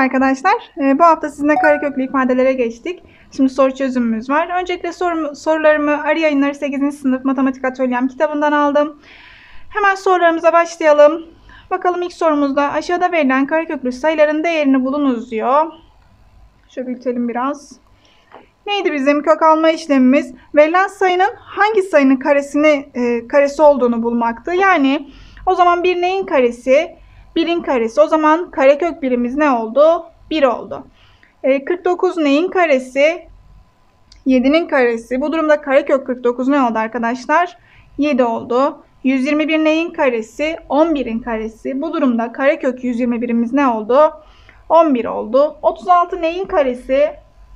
arkadaşlar. Bu hafta sizinle kareköklü ifadelere geçtik. Şimdi soru çözümümüz var. Öncelikle sorularımı Arı Yayınları 8. sınıf matematik atölyem kitabından aldım. Hemen sorularımıza başlayalım. Bakalım ilk sorumuzda aşağıda verilen kareköklü sayıların değerini bulunuz diyor. Şöyle büyütelim biraz. Neydi bizim kök alma işlemimiz? Verilen sayının hangi sayının karesi olduğunu bulmaktı. Yani o zaman bir neyin karesi? 1'in karesi. O zaman karekök birimiz ne oldu? 1 oldu. 49 neyin karesi? 7'nin karesi. Bu durumda karekök 49 ne oldu arkadaşlar? 7 oldu. 121 neyin karesi? 11'in karesi. Bu durumda karekök 121'imiz ne oldu? 11 oldu. 36 neyin karesi?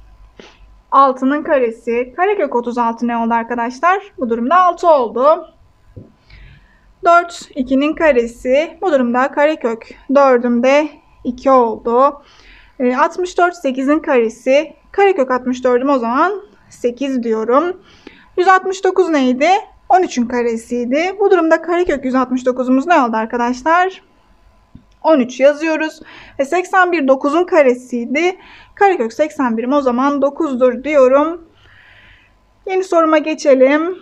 6'nın karesi. Karekök 36 ne oldu arkadaşlar? Bu durumda 6 oldu. 4 2'nin karesi. Bu durumda karekök 4'üm de 2 oldu. 64 8'in karesi. Karekök 64'üm o zaman 8 diyorum. 169 neydi? 13'ün karesiydi. Bu durumda karekök 169'umuz ne oldu arkadaşlar? 13 yazıyoruz. Ve 81 9'un karesiydi. Karekök 81'im o zaman 9'dur diyorum. Yeni soruma geçelim.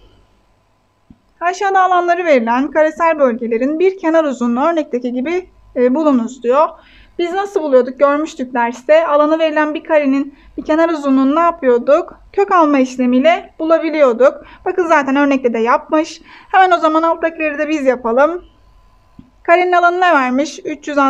Aşağıda alanları verilen karesel bölgelerin bir kenar uzunluğu örnekteki gibi bulunuz diyor. Biz nasıl buluyorduk? Görmüştük derste. Alanı verilen bir karenin bir kenar uzunluğunu ne yapıyorduk? Kök alma işlemiyle bulabiliyorduk. Bakın zaten örnekte de yapmış. Hemen o zaman alttakileri de biz yapalım. Karenin alanı ne vermiş?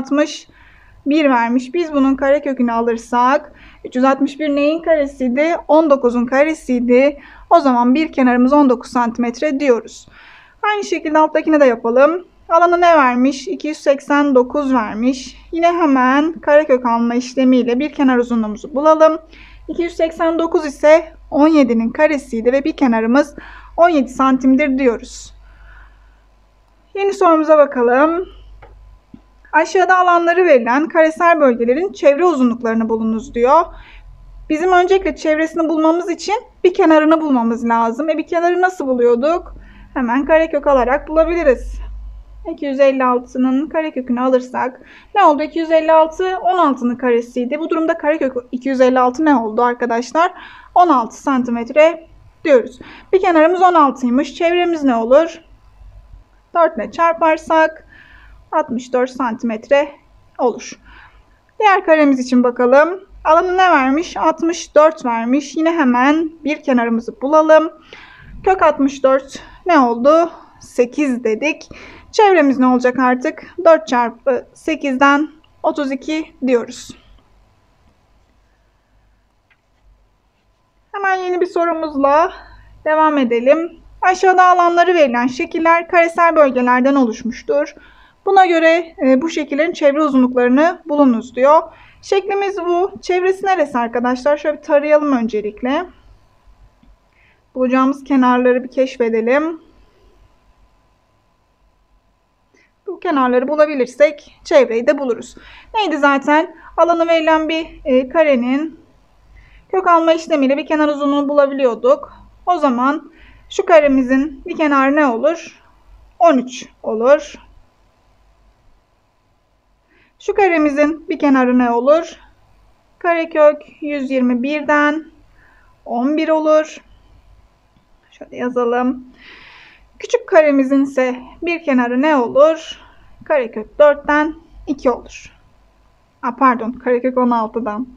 361 vermiş. Biz bunun karekökünü alırsak 361 neyin karesiydi? 19'un karesiydi. O zaman bir kenarımız 19 cm diyoruz. Aynı şekilde alttakini de yapalım. Alanı ne vermiş? 289 vermiş. Yine hemen karekök alma işlemiyle bir kenar uzunluğumuzu bulalım. 289 ise 17'nin karesiydi ve bir kenarımız 17 santimdir diyoruz. Yeni sorumuza bakalım. Aşağıda alanları verilen karesel bölgelerin çevre uzunluklarını bulunuz diyor. Bizim öncelikle çevresini bulmamız için bir kenarını bulmamız lazım. Bir kenarı nasıl buluyorduk? Hemen karekök alarak bulabiliriz. 256'nın karekökünü alırsak ne oldu? 256 16'nın karesiydi. Bu durumda karekök 256 ne oldu arkadaşlar? 16 santimetre diyoruz. Bir kenarımız 16'ymış. Çevremiz ne olur? 4 ile çarparsak 64 santimetre olur. Diğer karemiz için bakalım. Alanı ne vermiş? 64 vermiş. Yine hemen bir kenarımızı bulalım. Kök 64 ne oldu? 8 dedik. Çevremiz ne olacak artık? 4 çarpı 8'den 32 diyoruz. Hemen yeni bir sorumuzla devam edelim. Aşağıda alanları verilen şekiller karesel bölgelerden oluşmuştur. Buna göre bu şekillerin çevre uzunluklarını bulunuz diyor. Şeklimiz bu. Çevresi neresi arkadaşlar? Şöyle bir tarayalım öncelikle. Bulacağımız kenarları bir keşfedelim. Bu kenarları bulabilirsek çevreyi de buluruz. Neydi zaten? Alanı verilen bir karenin kök alma işlemiyle bir kenar uzunluğunu bulabiliyorduk. O zaman şu karemizin bir kenarı ne olur? 13 olur. Şu karemizin bir kenarı ne olur? Karekök 121'den 11 olur. Şöyle yazalım. Küçük karemizin ise bir kenarı ne olur? Karekök 4'ten 2 olur. Pardon, karekök 16'dan.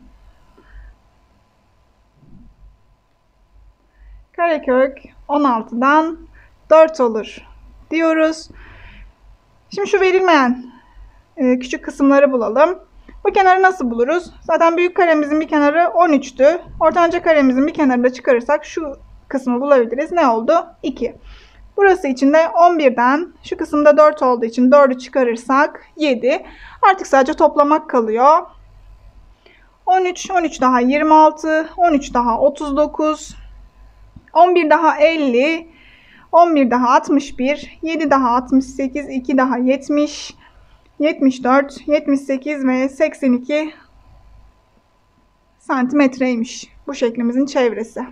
Karekök 16'dan 4 olur diyoruz. Şimdi şu verilmeyen küçük kısımları bulalım. Bu kenarı nasıl buluruz? Zaten büyük karemizin bir kenarı 13'tü. Ortanca karemizin bir kenarını da çıkarırsak şu kısmı bulabiliriz. Ne oldu? 2. Burası için de 11'den şu kısımda 4 olduğu için 4'ü çıkarırsak 7. Artık sadece toplamak kalıyor. 13, 13 daha 26, 13 daha 39, 11 daha 50, 11 daha 61, 7 daha 68, 2 daha 70, 74, 78 ve 82 santimetreymiş bu şeklimizin çevresi.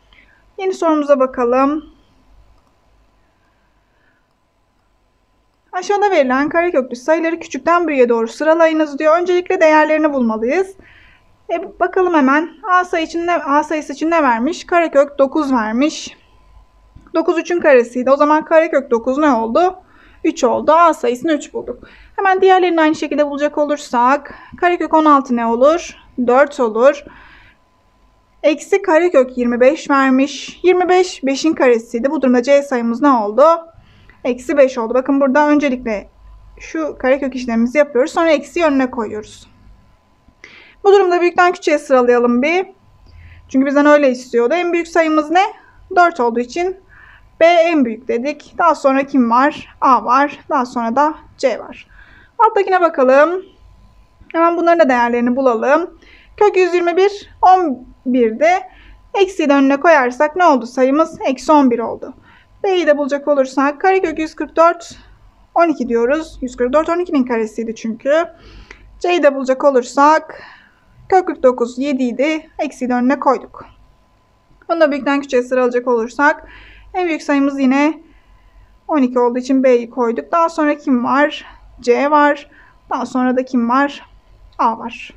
Yeni sorumuza bakalım. Aşağıda verilen kareköklü sayıları küçükten büyüğe doğru sıralayınız diyor. Öncelikle değerlerini bulmalıyız. Bakalım hemen A sayısı için ne vermiş? Karekök 9 vermiş. 9 3'ün karesiydi. O zaman karekök 9 ne oldu? 3 oldu. A sayısını 3 bulduk. Hemen diğerlerini aynı şekilde bulacak olursak karekök 16 ne olur? 4 olur. Eksi karekök 25 vermiş. 25 5'in karesiydi. Bu durumda C sayımız ne oldu? Eksi 5 oldu. Bakın burada öncelikle şu karekök işlemimizi yapıyoruz. Sonra eksi önüne koyuyoruz. Bu durumda büyükten küçüğe sıralayalım bir. Çünkü bizden öyle istiyordu. En büyük sayımız ne? 4 olduğu için B en büyük dedik. Daha sonra kim var? A var. Daha sonra da C var. Alttakine bakalım. Hemen bunların da değerlerini bulalım. Kök 121 11'de. Eksiyi de önüne koyarsak ne oldu sayımız? Eksi 11 oldu. B'yi de bulacak olursak karekök 144 12 diyoruz. 144 12'nin karesiydi çünkü. C'yi de bulacak olursak kök 49 7 idi. Eksiyi de önüne koyduk. Bunu da büyükten küçüğe sıralayacak olursak en büyük sayımız yine 12 olduğu için B'yi koyduk. Daha sonra kim var? C var. Daha sonra da kim var? A var.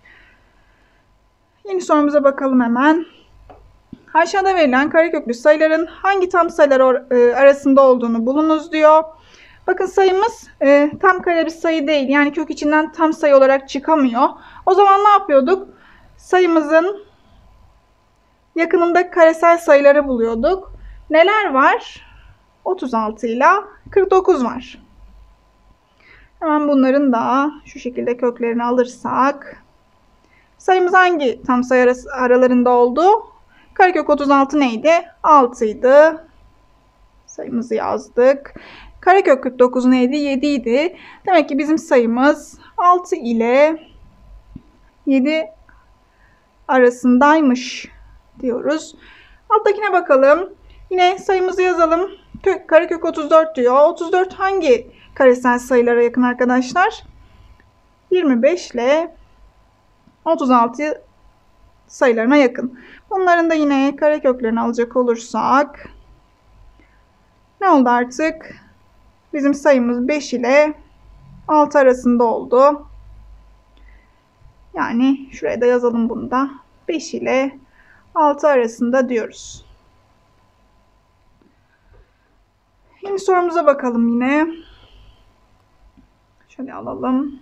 Yeni sorumuza bakalım hemen. Aşağıda verilen kareköklü sayıların hangi tam sayılar arasında olduğunu bulunuz diyor. Bakın sayımız tam kare bir sayı değil. Yani kök içinden tam sayı olarak çıkamıyor. O zaman ne yapıyorduk? Sayımızın yakınında karesel sayıları buluyorduk. Neler var? 36 ile 49 var. Hemen bunların da şu şekilde köklerini alırsak sayımız hangi tam sayı aralarında oldu? Karekök 36 neydi? 6 idi. Sayımızı yazdık. Karekök 49 neydi? 7 idi. Demek ki bizim sayımız 6 ile 7 arasındaymış diyoruz. Alttakine bakalım. Yine sayımızı yazalım. Karekök 34 diyor. 34 hangi karesel sayılara yakın arkadaşlar? 25 ile 36 sayılarına yakın. Bunların da yine kareköklerini alacak olursak ne oldu artık? Bizim sayımız 5 ile 6 arasında oldu. Yani şuraya da yazalım bunu da. 5 ile 6 arasında diyoruz. Yeni sorumuza bakalım yine. Şöyle alalım.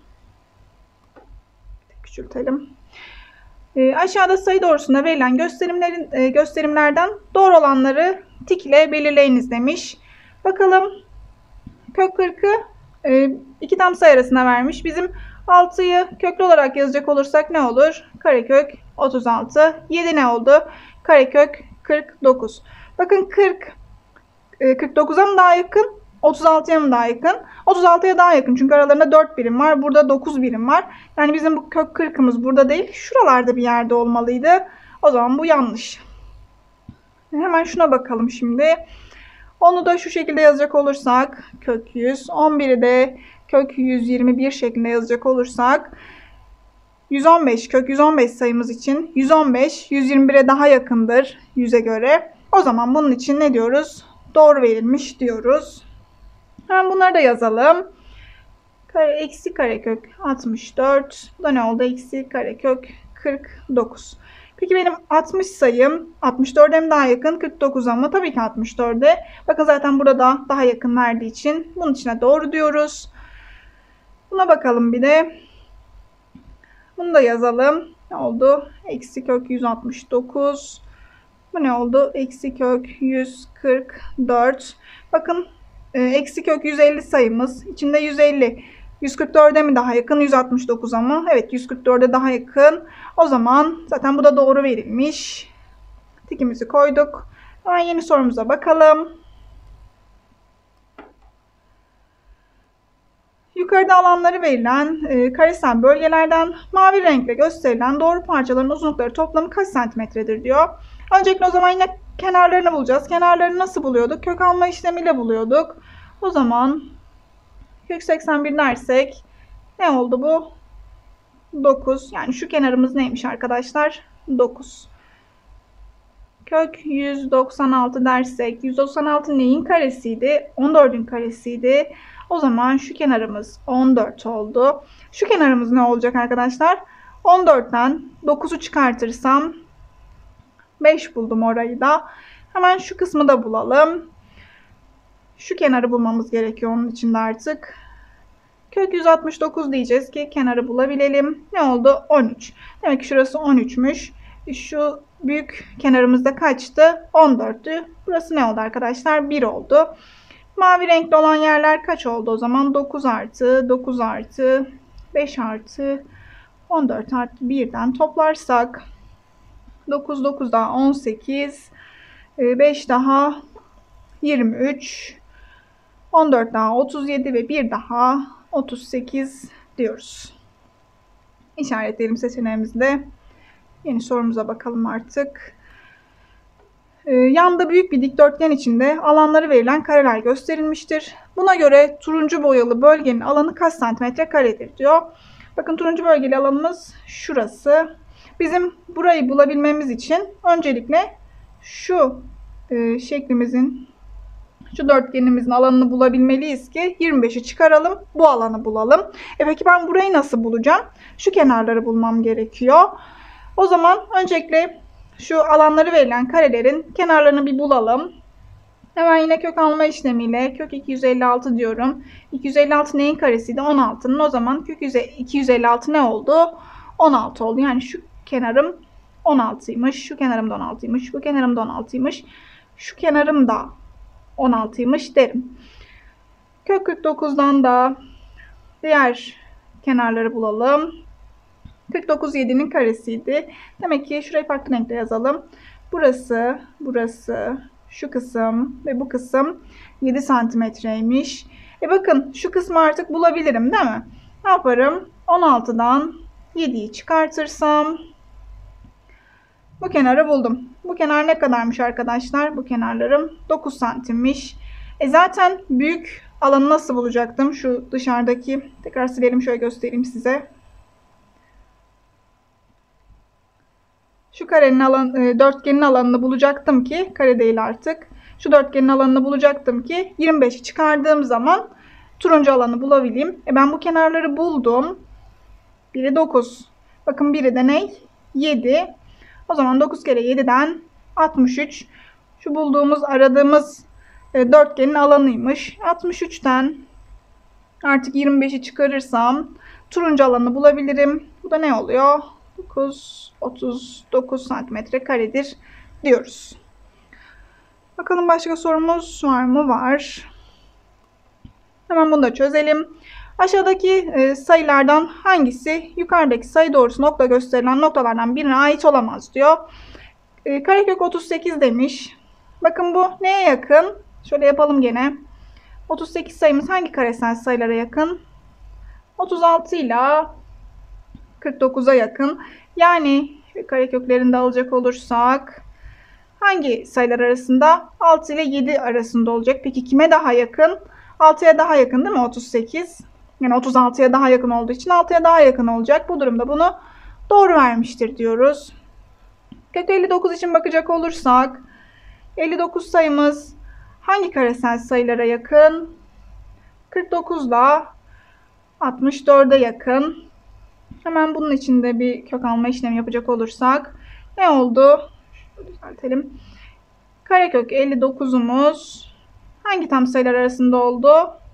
Küçültelim. Aşağıda sayı doğrusunda verilen gösterimlerden doğru olanları tik ile belirleyiniz demiş. Bakalım. Kök 40'ı iki tam sayı arasına vermiş. Bizim 6'yı köklü olarak yazacak olursak ne olur? Karekök 36. 7 ne oldu? Karekök 49. Bakın 49'a mı daha yakın? 36'ya mı daha yakın? 36'ya daha yakın. Çünkü aralarında 4 birim var. Burada 9 birim var. Yani bizim bu kök 40'ımız burada değil. Şuralarda bir yerde olmalıydı. O zaman bu yanlış. Hemen şuna bakalım şimdi. Onu da şu şekilde yazacak olursak kök 100. 11'i de kök 121 şeklinde yazacak olursak 115 kök 115 sayımız için 115 121'e daha yakındır 100'e göre. O zaman bunun için ne diyoruz? Doğru verilmiş diyoruz. Hemen bunları da yazalım. Eksi karekök 64. Bu da ne oldu? Eksi karekök 49. Peki benim 60 sayım 64'e mi daha yakın? 49'a mı? Tabii ki 64'e. Bakın zaten burada daha yakın verdiği için bunun içine doğru diyoruz. Buna bakalım bir de. Bunu da yazalım. Ne oldu? Eksi kök 169. Bu ne oldu? Eksi kök 144. Bakın eksi kök 150 sayımız. İçinde 150. 144'e mi daha yakın? 169'a mı? Evet, 144'e daha yakın. O zaman zaten bu da doğru verilmiş. Tikimizi koyduk. Hemen yeni sorumuza bakalım. Yukarıda alanları verilen karesel bölgelerden mavi renkle gösterilen doğru parçaların uzunlukları toplamı kaç santimetredir diyor. Öncelikle o zaman yine kenarlarını bulacağız. Kenarlarını nasıl buluyorduk? Kök alma işlemiyle buluyorduk. O zaman kök 81 dersek ne oldu bu? 9. Yani şu kenarımız neymiş arkadaşlar? 9. Kök 196 dersek 196 neyin karesiydi? 14'ün karesiydi. O zaman şu kenarımız 14 oldu. Şu kenarımız ne olacak arkadaşlar? 14'ten 9'u çıkartırsam 5 buldum orayı da. Hemen şu kısmı da bulalım. Şu kenarı bulmamız gerekiyor onun için de artık. Kök 169 diyeceğiz ki kenarı bulabilelim. Ne oldu? 13. Demek ki şurası 13'müş. Şu büyük kenarımızda kaçtı? 14'tü. Burası ne oldu arkadaşlar? 1 oldu. Mavi renkli olan yerler kaç oldu o zaman? 9 artı 9 artı 5 artı 14 artı 1'den toplarsak 9 9 daha 18, 5 daha 23, 14 daha 37 ve 1 daha 38 diyoruz. İşaretleyelim seçeneğimizde. Yeni sorumuza bakalım artık. Yanda büyük bir dikdörtgen içinde alanları verilen kareler gösterilmiştir. Buna göre turuncu boyalı bölgenin alanı kaç santimetre karedir diyor. Bakın turuncu bölgeli alanımız şurası. Bizim burayı bulabilmemiz için öncelikle şu şeklimizin, şu dörtgenimizin alanını bulabilmeliyiz ki 25'i çıkaralım, bu alanı bulalım. Peki ben burayı nasıl bulacağım? Şu kenarları bulmam gerekiyor. O zaman öncelikle şu alanları verilen karelerin kenarlarını bir bulalım. Hemen yine kök alma işlemiyle kök 256 diyorum. 256 neyin karesiydi? 16'nın. O zaman kök 256 ne oldu? 16 oldu. Yani şu kenarım 16'ymış. Şu kenarım da 16'ymış. Bu kenarım da 16'ymış. Şu kenarım da 16'ymış derim. Kök 49'dan da diğer kenarları bulalım. 49 7'nin karesiydi. Demek ki şurayı farklı renkle yazalım. Burası, burası, şu kısım ve bu kısım 7 santimetreymiş. Bakın şu kısmı artık bulabilirim değil mi? Ne yaparım? 16'dan 7'yi çıkartırsam bu kenarı buldum. Bu kenar ne kadarmış arkadaşlar? Bu kenarlarım 9 santimmiş. Zaten büyük alanı nasıl bulacaktım? Şu dışarıdaki, tekrar silelim şöyle göstereyim size. Şu karenin alanı, dörtgenin alanını bulacaktım ki, kare değil artık. Şu dörtgenin alanını bulacaktım ki 25'i çıkardığım zaman turuncu alanı bulabileyim. Ben bu kenarları buldum. Biri 9. Bakın biri de ne? 7. O zaman 9 kere 7'den 63. Şu bulduğumuz, aradığımız dörtgenin alanıymış. 63'ten artık 25'i çıkarırsam turuncu alanı bulabilirim. Bu da ne oluyor? 9, 39 santimetre karedir diyoruz. Bakalım başka sorumuz var mı? Var. Hemen bunu da çözelim. Aşağıdaki sayılardan hangisi yukarıdaki sayı doğrusu nokta gösterilen noktalardan birine ait olamaz diyor. Karekök 38 demiş. Bakın bu neye yakın? Şöyle yapalım gene. 38 sayımız hangi karesel sayılara yakın? 36 ile 49'a yakın. Yani kareköklerini de alacak olursak hangi sayılar arasında? 6 ile 7 arasında olacak. Peki kime daha yakın? 6'ya daha yakın değil mi 38? Yani 36'ya daha yakın olduğu için 6'ya daha yakın olacak. Bu durumda bunu doğru vermiştir diyoruz. Kök 59 için bakacak olursak 59 sayımız hangi karesel sayılara yakın? 49 ile 64'e yakın. Hemen bunun için de bir kök alma işlemi yapacak olursak ne oldu? Şöyle düzeltelim. Karekök 59'umuz hangi tam sayılar arasında oldu?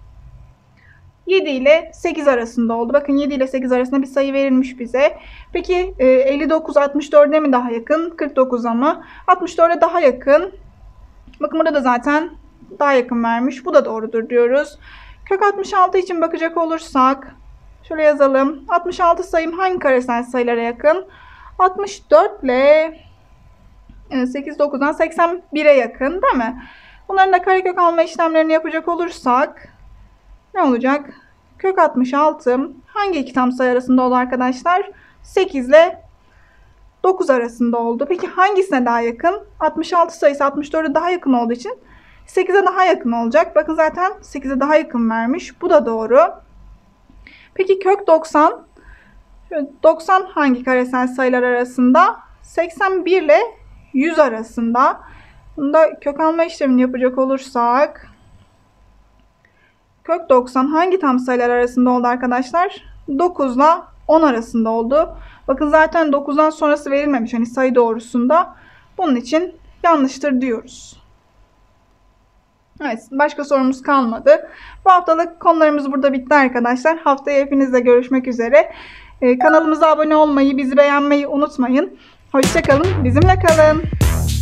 7 ile 8 arasında oldu. Bakın 7 ile 8 arasında bir sayı verilmiş bize. Peki 59 64'e mi daha yakın? 49'a mı? 64'e daha yakın. Bakın burada da zaten daha yakın vermiş. Bu da doğrudur diyoruz. Kök 66 için bakacak olursak şöyle yazalım. 66 sayım hangi karesel sayılara yakın? 64 ile 8 9'dan 81'e yakın değil mi? Bunların da karekök alma işlemlerini yapacak olursak ne olacak? Kök 66 hangi iki tam sayı arasında oldu arkadaşlar? 8 ile 9 arasında oldu. Peki hangisine daha yakın? 66 sayısı 64'e daha yakın olduğu için 8'e daha yakın olacak. Bakın zaten 8'e daha yakın vermiş. Bu da doğru. Peki kök 90. 90 hangi karesel sayılar arasında? 81 ile 100 arasında. Bunda kök alma işlemini yapacak olursak Kök 90 hangi tam sayılar arasında oldu arkadaşlar? 9 ile 10 arasında oldu. Bakın zaten 9'dan sonrası verilmemiş hani sayı doğrusunda. Bunun için yanlıştır diyoruz. Evet, başka sorumuz kalmadı. Bu haftalık konularımız burada bitti arkadaşlar. Haftaya hepinizle görüşmek üzere. Kanalımıza abone olmayı, bizi beğenmeyi unutmayın. Hoşça kalın, bizimle kalın.